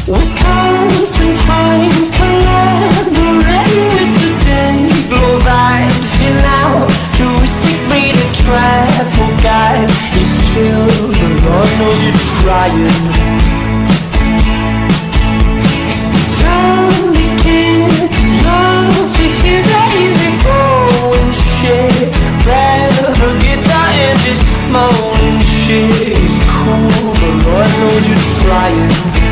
Wisconsin pines collaborating with the day. Glow vibes in out, touristic made a travel guide. It's chill, but Lord knows you're trying. Zombie kids love to hear that easy going shit. Rather the guitar and just moaning shit. It's cool, but Lord knows you're trying.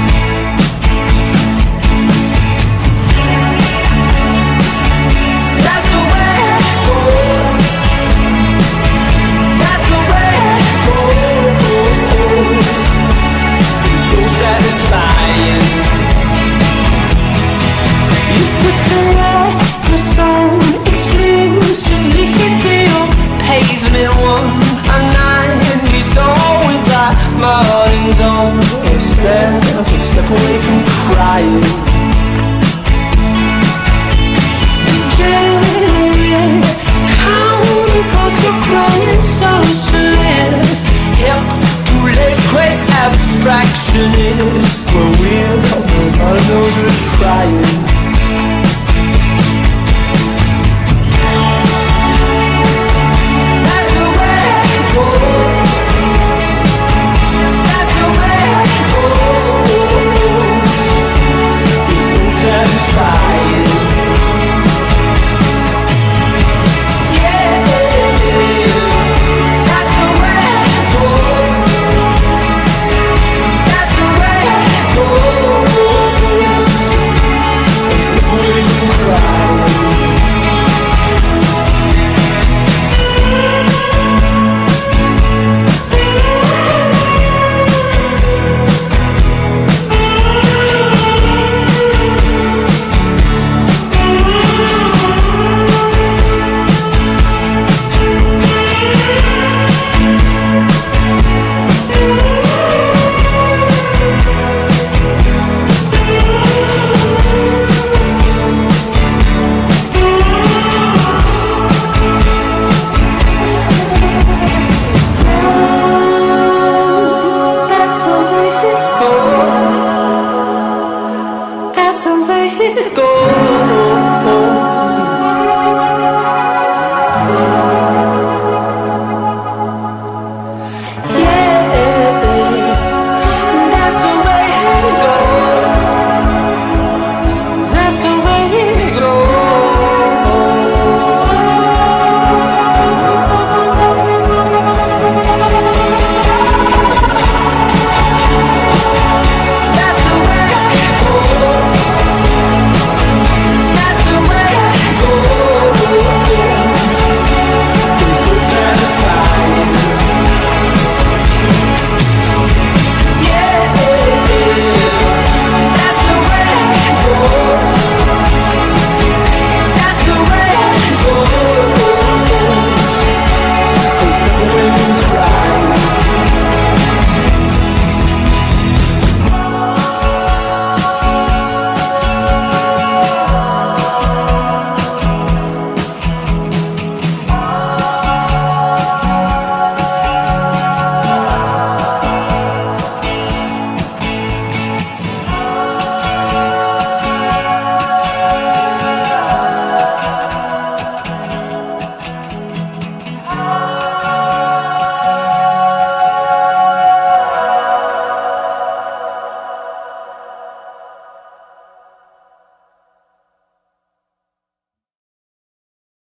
Step away from crying. Degenerate, counterculture, crying socialist. Hip to let's quest abstractionist. But God knows we're trying. That's the way it goes.